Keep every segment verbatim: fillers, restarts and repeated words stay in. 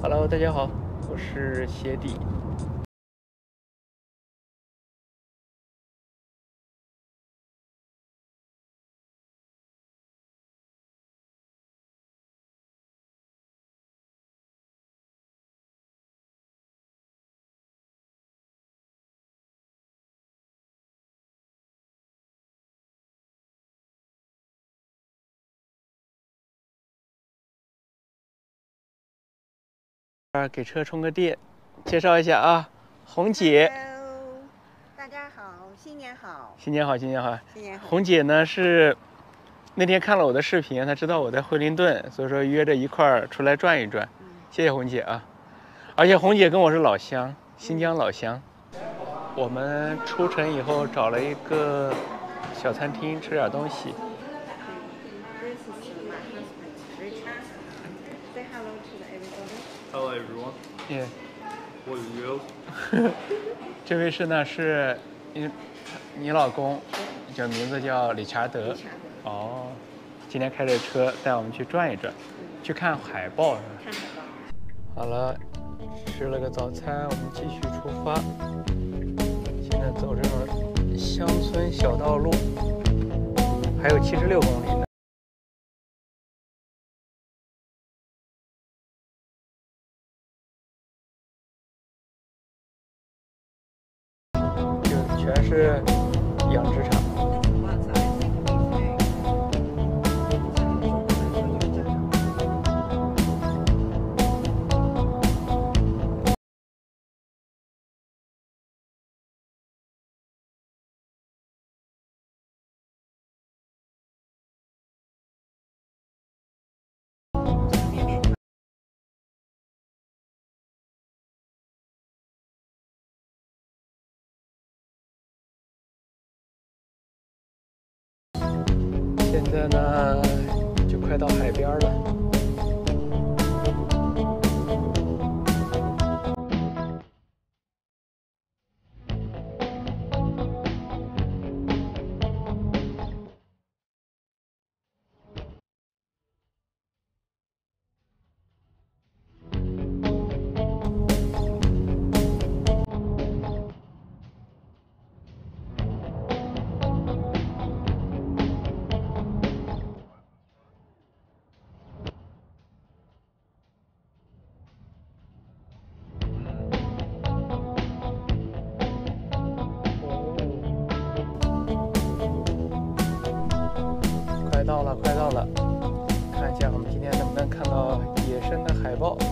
Hello，大家好，我是鞋底。啊，给车充个电，介绍一下啊，红姐。 Hello， 大家好，新年好。 新年好，新年好。 新年好。 红姐呢是那天看了我的视频，她知道我在惠灵顿，所以说约着一块儿出来转一转。嗯、谢谢红姐啊！而且红姐跟我是老乡，新疆老乡。嗯、我们出城以后找了一个小餐厅吃点东西。 This is my husband Richard. Say hello to everybody. Hello everyone. Yeah. What are you? 这位是呢是你你老公，叫名字叫理查德。哦，今天开着车带我们去转一转，去看海豹是吧？ 看海豹。 好了，吃了个早餐，我们继续出发。现在走这种乡村小道路，还有七十六公里呢。全是养殖场。现在呢，就快到海边了。快到了，快到了！看一下我们今天能不能看到野生的海豹。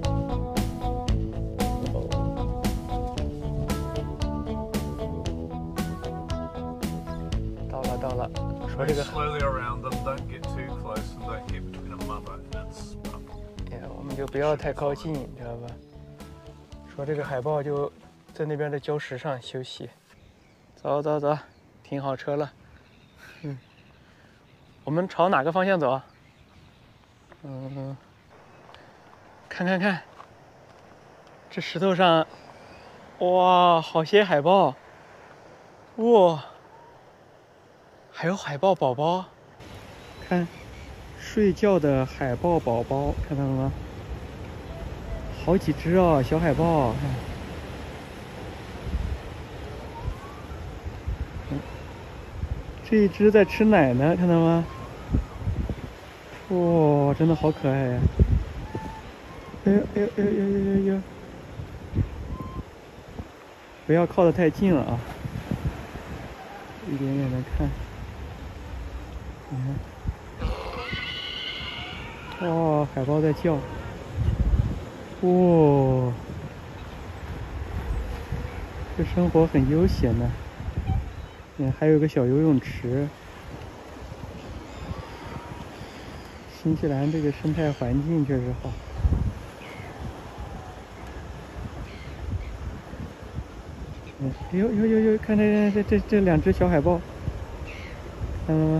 到了，到了。说这个。 Slowly around them, don't get too close and don't get between a mother and its pup. 哎，我们就不要太靠近，知道吧？说这个海豹就在那边的礁石上休息。走走走，停好车了。嗯。我们朝哪个方向走啊？嗯，看看看，这石头上，哇，好些海豹，哇，还有海豹宝宝，看，睡觉的海豹宝宝，看到了吗？好几只哦，小海豹，看。这一只在吃奶呢，看到吗？哇、哦，真的好可爱呀！哎呦哎呦哎呦哎呦哎呦！不要靠得太近了啊，一点点的看。你看，哇、哦，海豹在叫。哇、哦，这生活很悠闲呢。嗯，还有个小游泳池。新西兰这个生态环境确实好。嗯，呦呦呦呦，看这这这这两只小海豹，看到吗？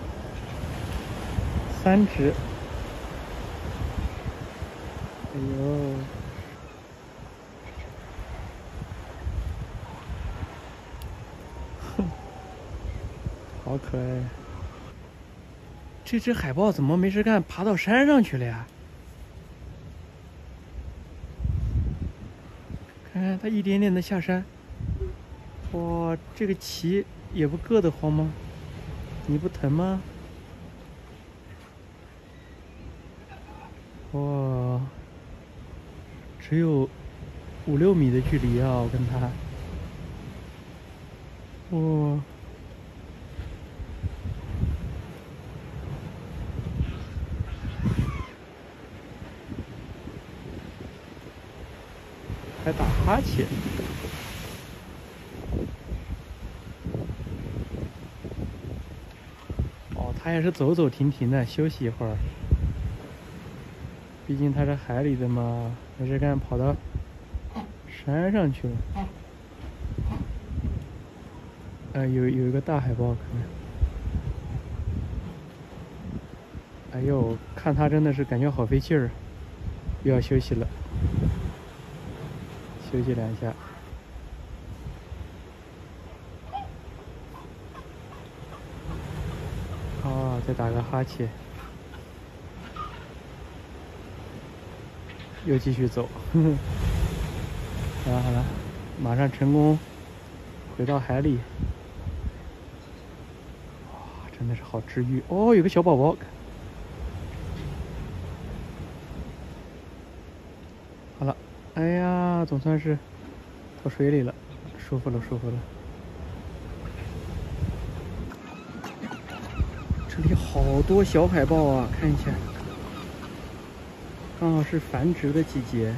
三只。哎呦！好可爱！这只海豹怎么没事干爬到山上去了呀？ 看看它一点点的下山。哇，这个鳍也不硌得慌吗？你不疼吗？哇，只有五六米的距离啊，我跟它。哇。还打哈欠。哦，它也是走走停停的，休息一会儿。毕竟它是海里的嘛，没事干跑到山上去了。呃，有有一个大海豹，可能。哎呦，看它真的是感觉好费劲儿，又要休息了。休息两下。哦，再打个哈欠。又继续走。好了好了，马上成功回到海里。哇，真的是好治愈哦！有个小宝宝。好了，哎呀，总算是到水里了，舒服了舒服了。这里好多小海豹啊，看一下。刚好是繁殖的季节。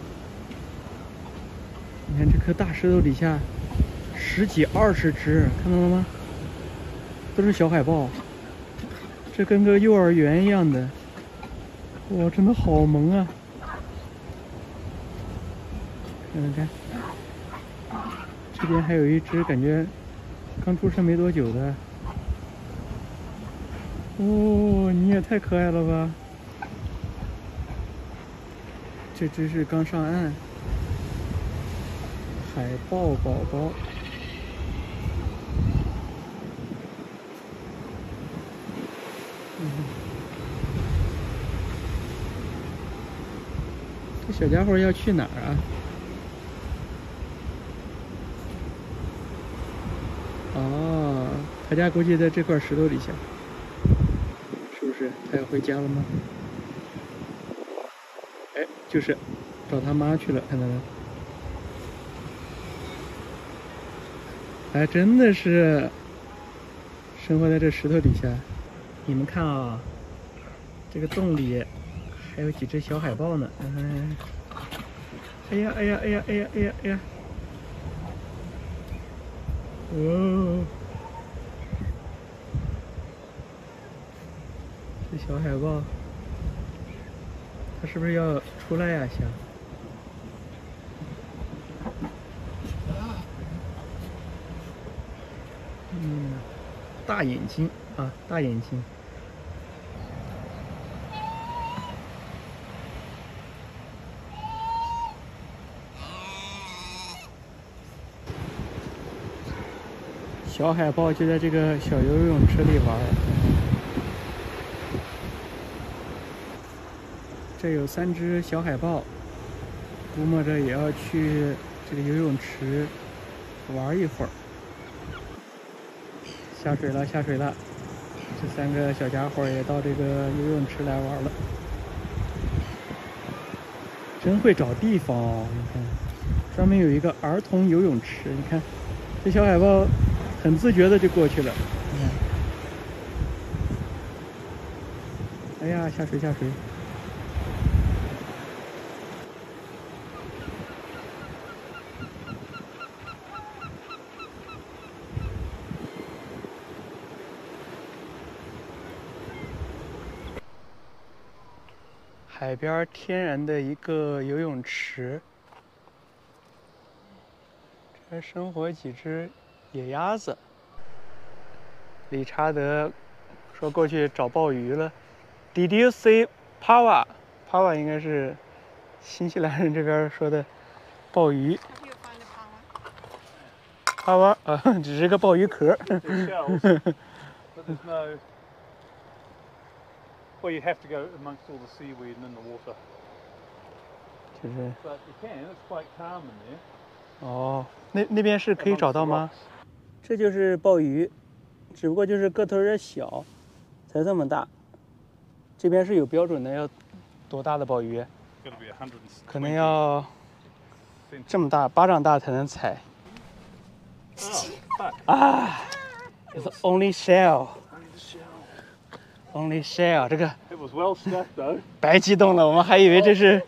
你看这颗大石头底下，十几二十只，看到了吗？都是小海豹，这跟个幼儿园一样的。哇，真的好萌啊！看看看，这边还有一只感觉刚出生没多久的。哦，你也太可爱了吧！这只是刚上岸，海豹宝宝。嗯，这小家伙要去哪儿啊？哦，他家估计在这块石头底下，是不是？他要回家了吗？哎，就是找他妈去了，看到没？还真的是生活在这石头底下。你们看啊，这个洞里还有几只小海豹呢。嗯，哎呀哎呀哎呀哎呀哎呀哎呀！哦，这小海豹，它是不是要出来呀？想？嗯，大眼睛啊，大眼睛。小海豹就在这个小游泳池里玩。这有三只小海豹，估摸着也要去这个游泳池玩一会儿。下水了，下水了！这三个小家伙也到这个游泳池来玩了，真会找地方哦！你看，专门有一个儿童游泳池，你看，这小海豹很自觉的就过去了。你看，哎呀，下水下水！海边天然的一个游泳池，这生活几只野鸭子。理查德说过去找鲍鱼了。Did you see pawa？ pawa 应该是新西兰人这边说的鲍鱼。pawa 啊，只是个鲍鱼壳。 Well, you'd have to go amongst all the seaweed and in the water. But you can, it's quite calm in there. 哦，那那边是可以找到吗？这就是鲍鱼，只不过就是个头有点小，才这么大。这边是有标准的，要多大的鲍鱼？可能要这么大，巴掌大才能采。啊 ，It's only shell。Only shell， 这个 It was well stuck though. 白激动了，我们还以为这是，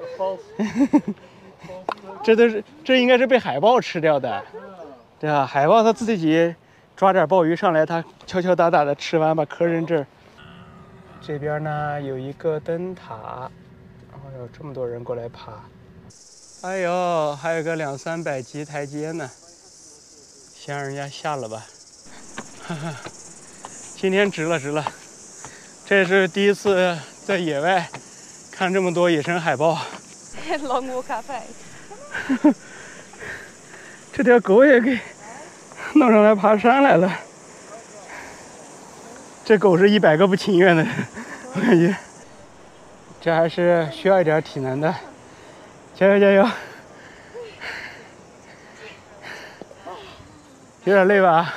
这都是这应该是被海豹吃掉的，对吧？海豹它自己抓点鲍鱼上来，它敲敲打打的吃完，把壳扔这儿。这边呢有一个灯塔，然后有这么多人过来爬。哎呦，还有个两三百级台阶呢，先让人家下了吧。哈哈，今天值了值了。这是第一次在野外看这么多野生海豹。 Long walk cafe。 这条狗也给弄上来爬山来了。这狗是一百个不情愿的，我感觉。这还是需要一点体能的，加油加油！有点累吧？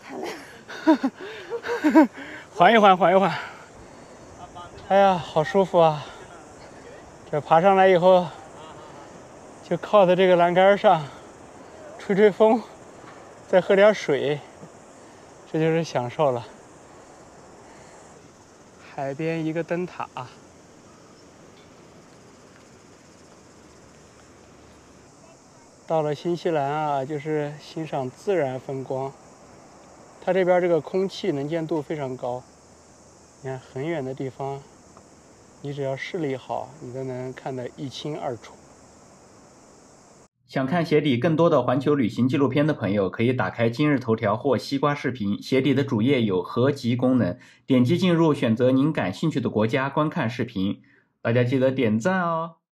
缓一缓，缓一缓。哎呀，好舒服啊！这爬上来以后，就靠在这个栏杆上，吹吹风，再喝点水，这就是享受了。海边一个灯塔，到了新西兰啊，就是欣赏自然风光。它这边这个空气能见度非常高，你看很远的地方。你只要视力好，你都能看得一清二楚。 想看鞋底更多的环球旅行纪录片的朋友，可以打开今日头条或西瓜视频，鞋底的主页有合集功能，点击进入，选择您感兴趣的国家观看视频。大家记得点赞哦。